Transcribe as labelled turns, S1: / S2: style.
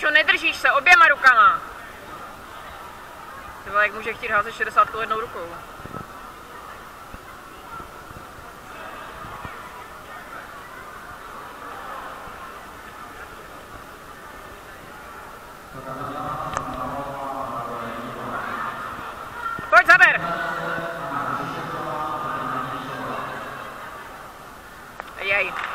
S1: Sašo, nedržíš se oběma rukama. Ty vole, jak může chtít házet 60 jednou rukou. Pojď, zaber! Jej.